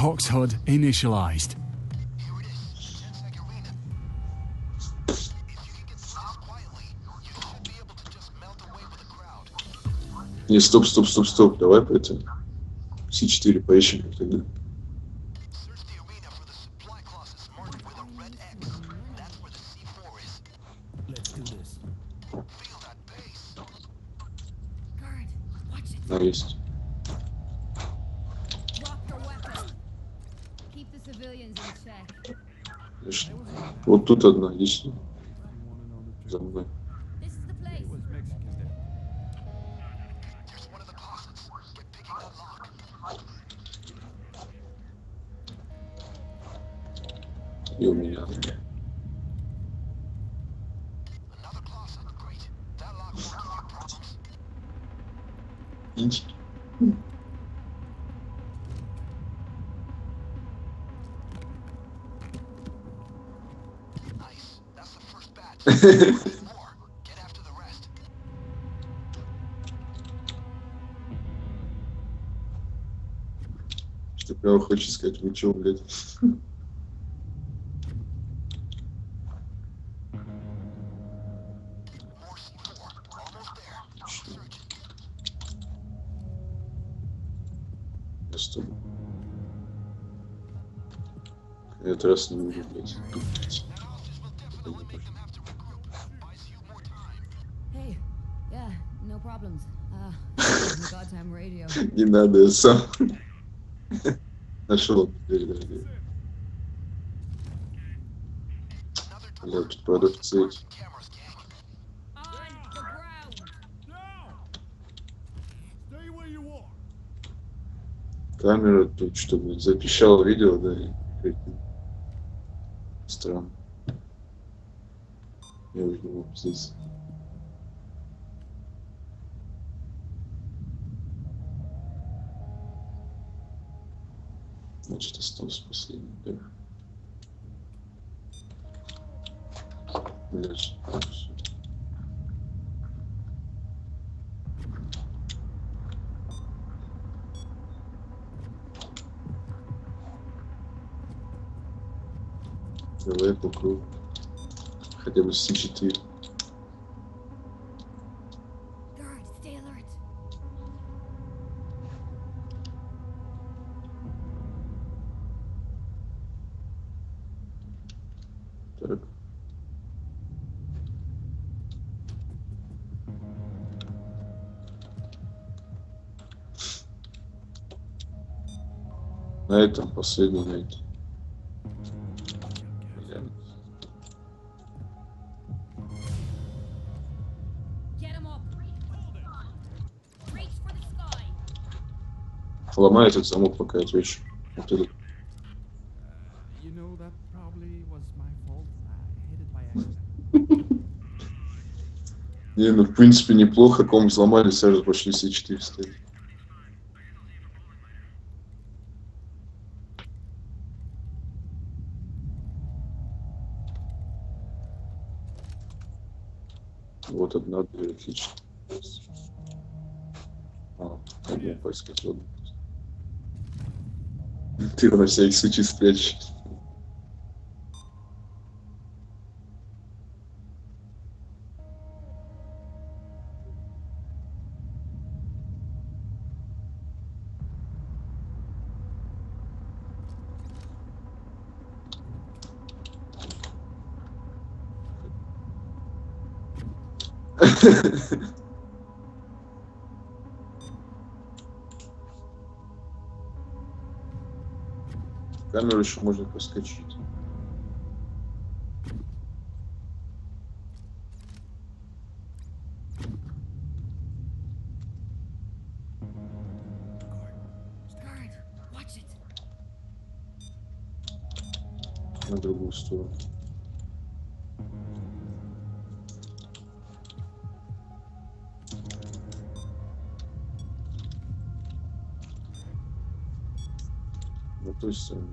Hawk's HUD initialized. Не, стоп. Давай по это. C4 поищем как тогда. А, есть. Вот тут одна, есть. За мной. И у меня. Что прямо хочешь сказать, вы чё, блядь? Стоп. Я этот раз не могу, блядь. Не надо, я сам. Нашел дверь, да. Бля, тут продавцы. Камера тут что, блядь, запищала видео, да? И... Странно. Я увидел здесь. Значит, остался последний, да? Блядь, все. Давай по кругу. Хотя бы C4. Так. На этом последний найт. Ломай этот замок, пока я отвечу. Вот этот. Не, ну в принципе неплохо, ком взломали, сразу пошли все 4 стоять. Вот одна дверь, отлично. А, одну поискать ладно. Ты на всякий случай спрячь. Камеру еще можно проскочить. На другую сторону. На той стороне.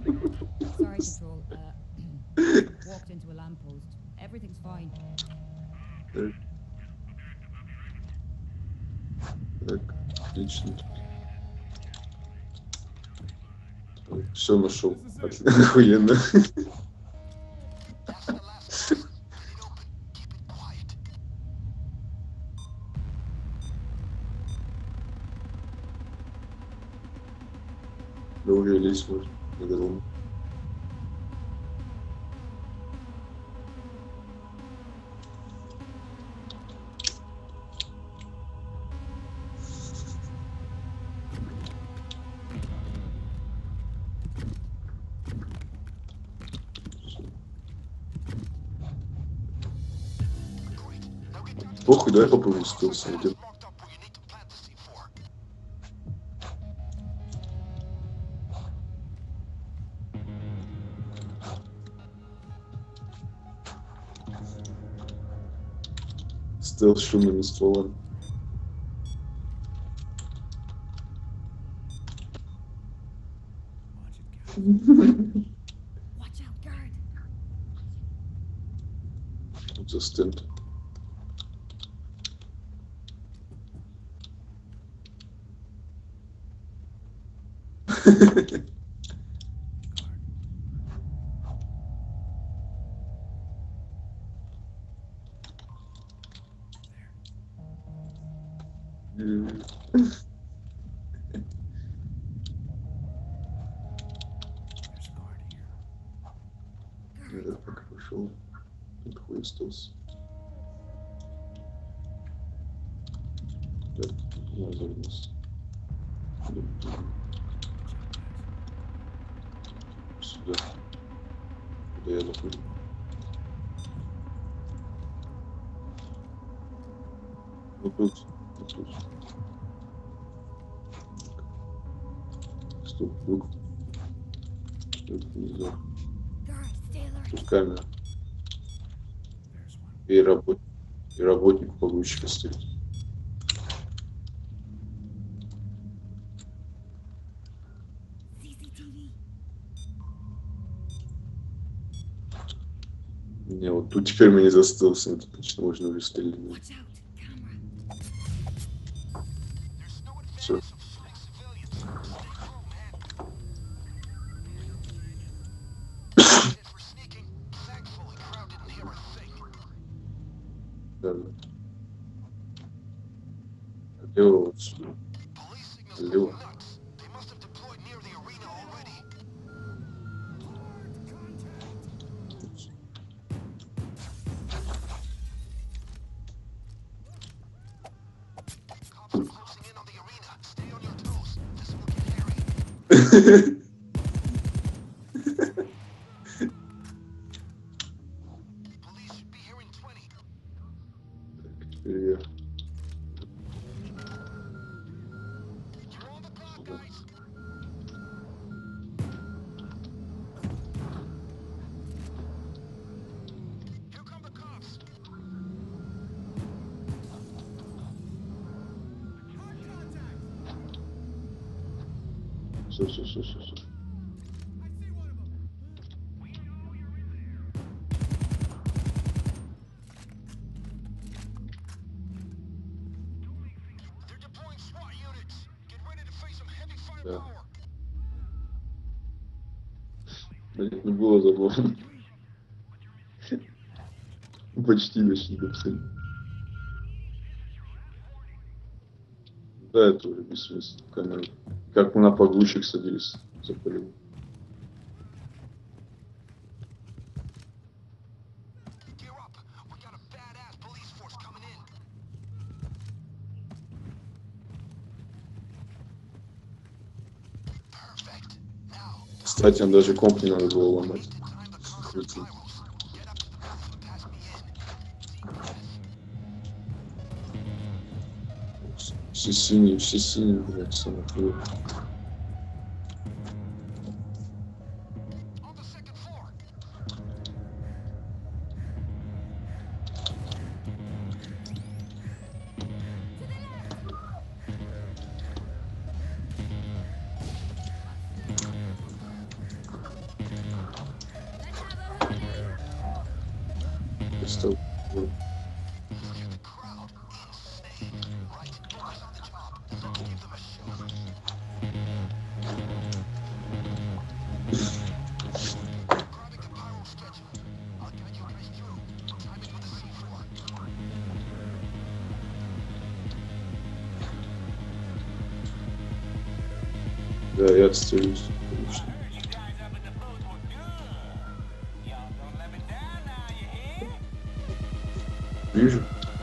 Sorry, Control. Walked into a lamppost. Everything's fine. Так, отлично. Все нашел. Охуенно. Да уже лезть можно. Наверное. Похуй, давай попробуем стелс. Стелс с шумными стволами. Watch out, guard. Тут за стенд. Я пока пошел. Тут хуй остался. Так, назад вниз. Сюда. Куда я нахуй? Вот тут. Вот тут. Стоп, друг. Это нельзя. Guard, stay alert. Тут камера. И работник погрузчика стоит. CCTV. Не, вот тут теперь мы не застылся, это точно можно уже стрелять. Watch out, camera. Все. Да. Лево вот сюда. Лево. Теперь я. Все. Да. Да нет, не было забавно. Почти до цели. Да, это уже бессмысленно. Камера. Как мы на погрузчик садились, запалил. Кстати, он даже комп не надо было ломать. Крутить. Все синие, блядь, самое хуевое. Что? Да, я отстаюсь. Конечно. Вижу.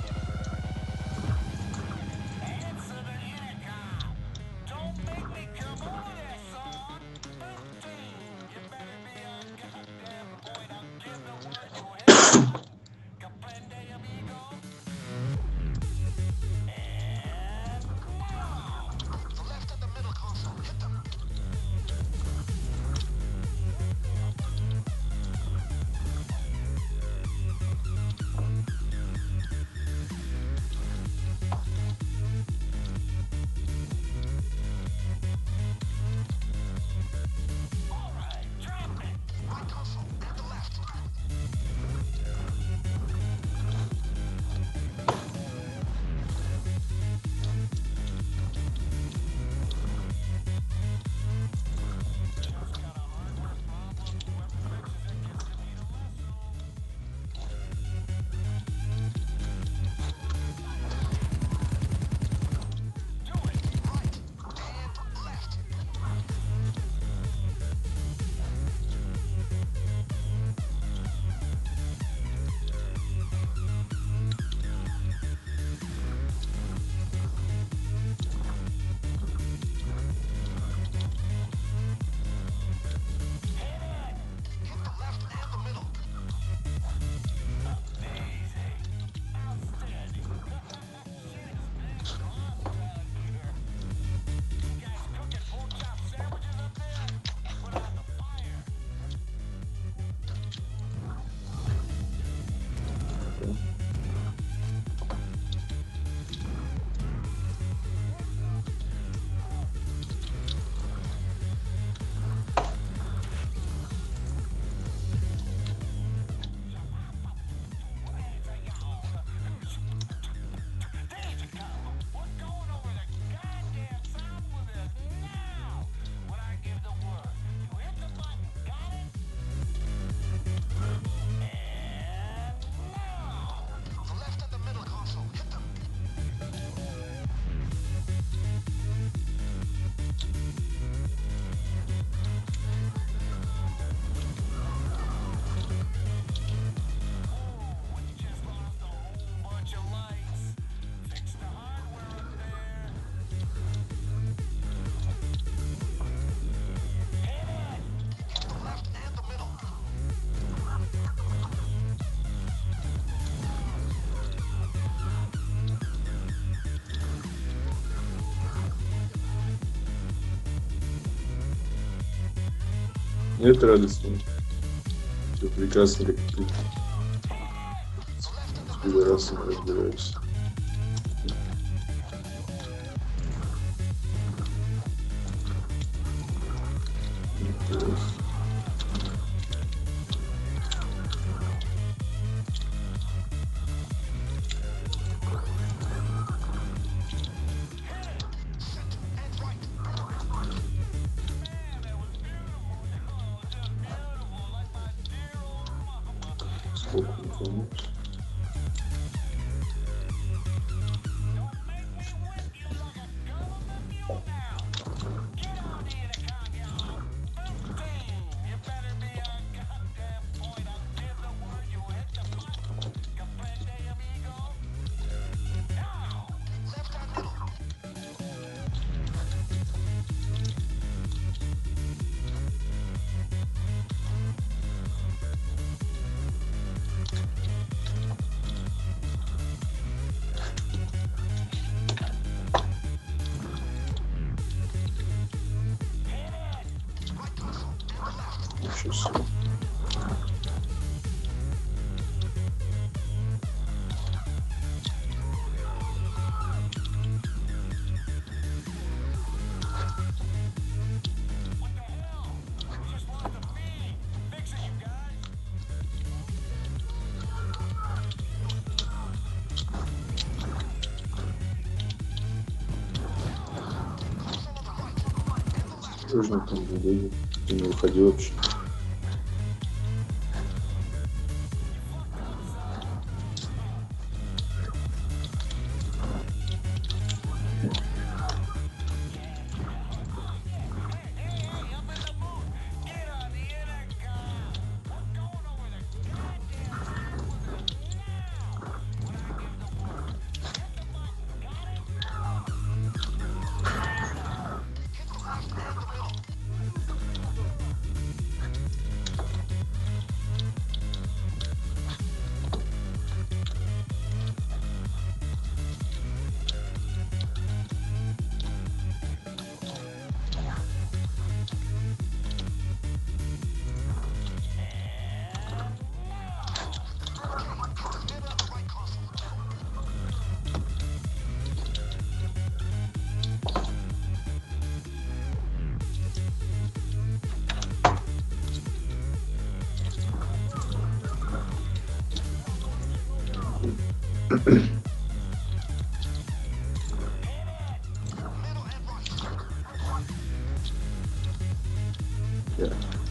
Это радостно. Все прекрасно, как ты. С пидорасом разбираешься. Сколько информации. Ничего себе. Осторожно, там не выйдет. Ты не выходи вообще. Я.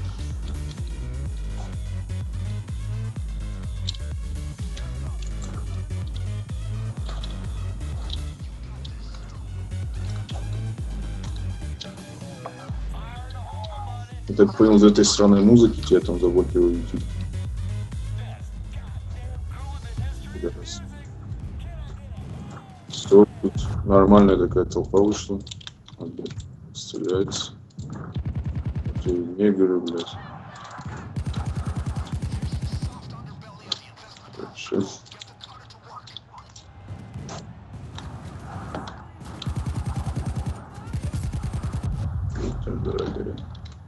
Я так понял, из этой странной музыки тебя там заблокировали YouTube. Все, тут нормальная такая толпа вышла. Опять стреляется. Эти негры, блядь. Хорошо. Дорогая.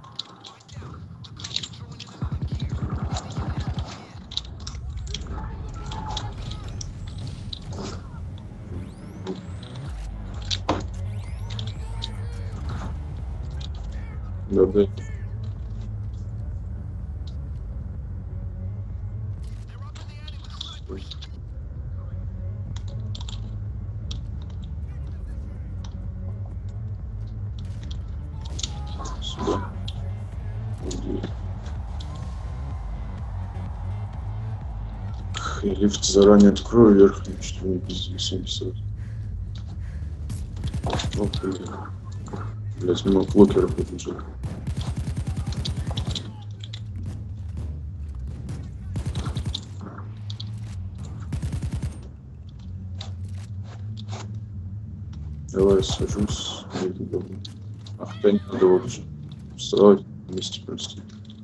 Да. Сюда. Иди. Я лифт заранее открою, вверх, что не пиздец, сразу. О, блин. Блять, мимо клокеров побежал. Давай сажусь. Ах, да не надо вообще. Вставать вместе просто.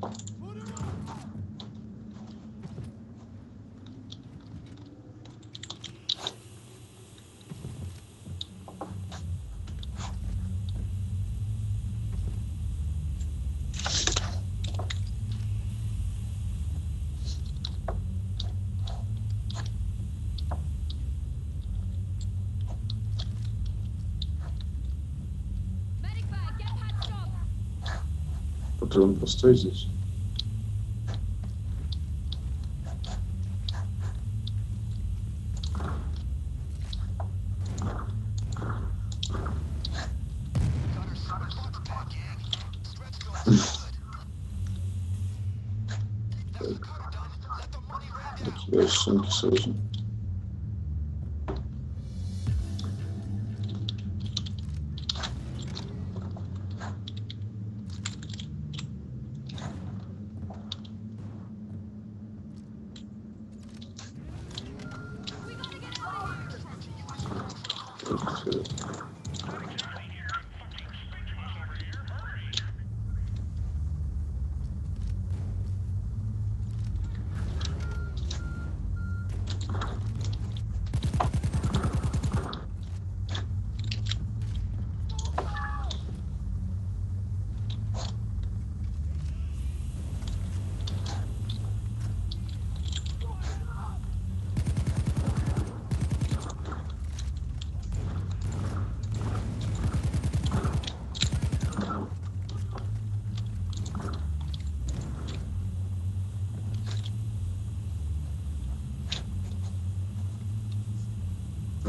Патрон постой здесь. Я сумки сразу.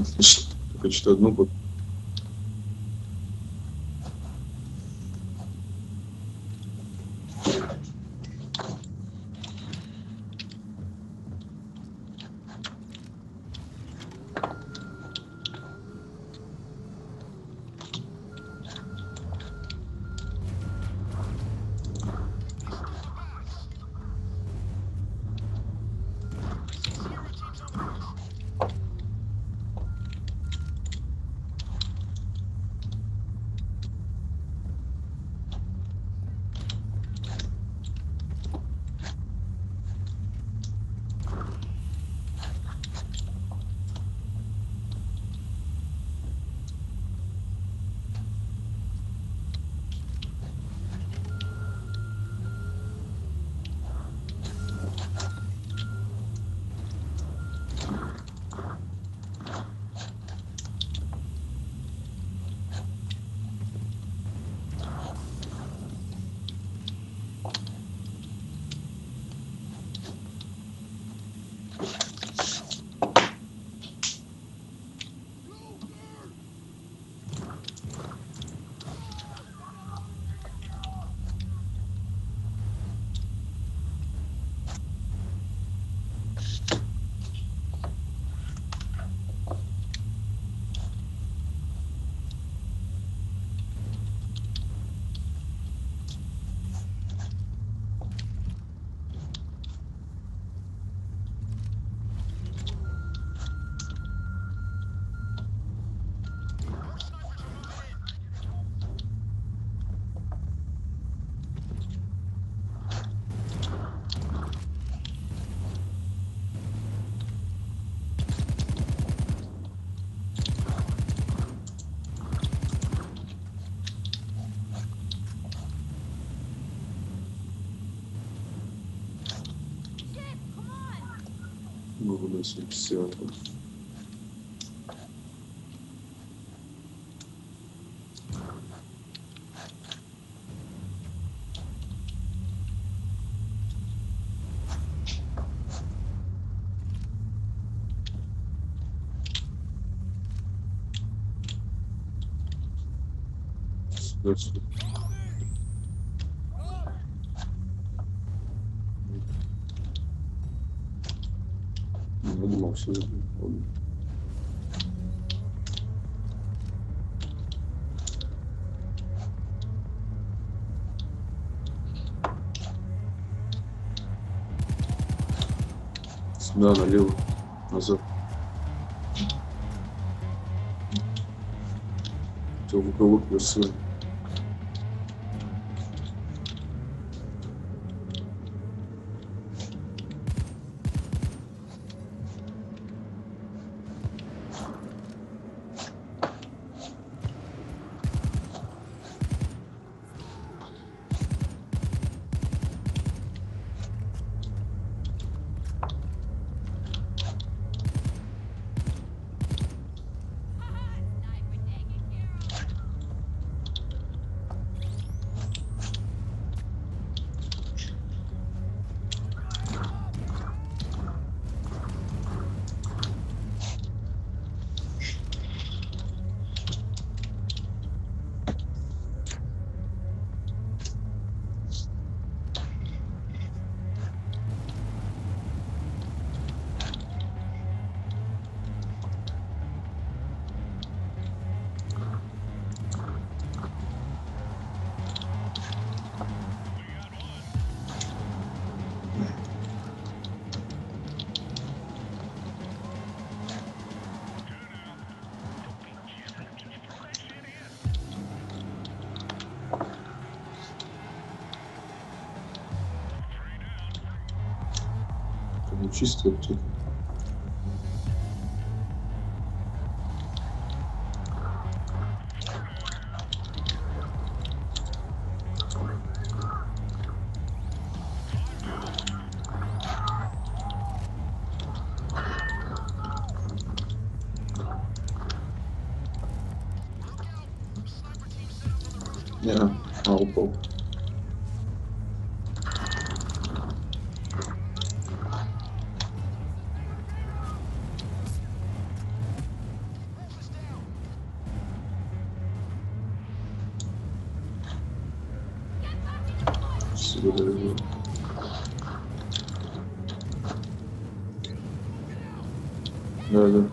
Только что одну. Burası ikisi var. Burası. Anladım aslında. Да, налево, назад. Это в уголок красиво. Там чисто аптека. Не, упал. Спасибо. Да.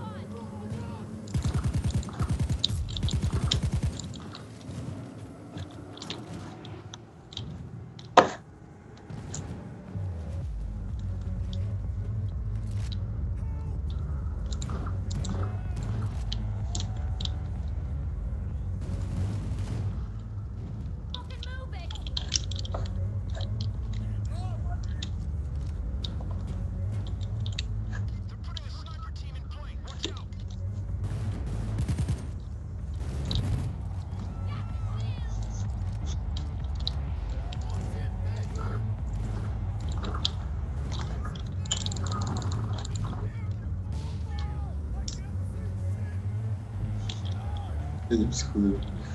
Я не психую.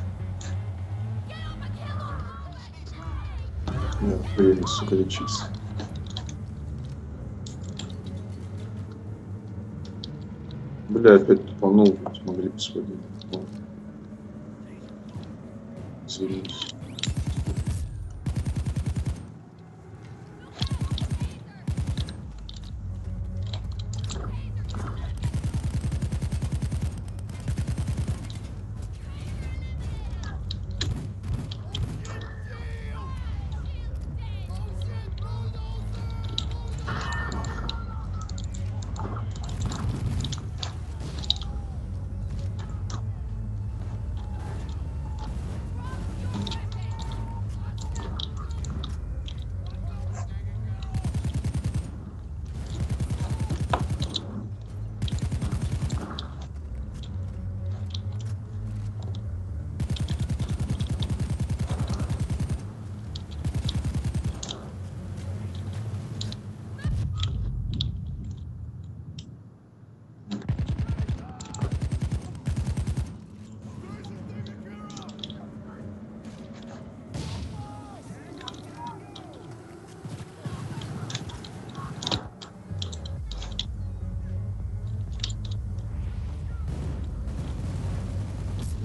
Нет, время, сука, лечиться. Бля, опять тупанул, могли бы сходить. Извините.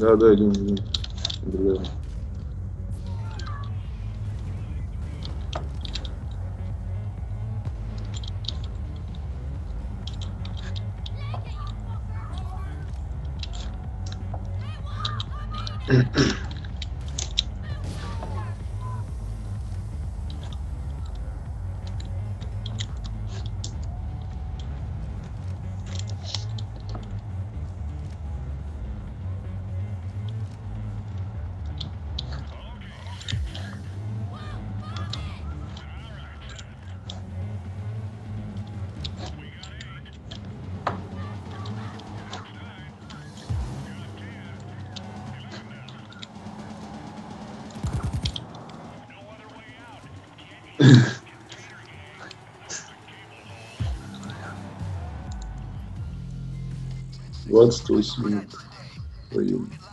Да, идем. Наблюдаем. Двадцать 28 минут. Твою.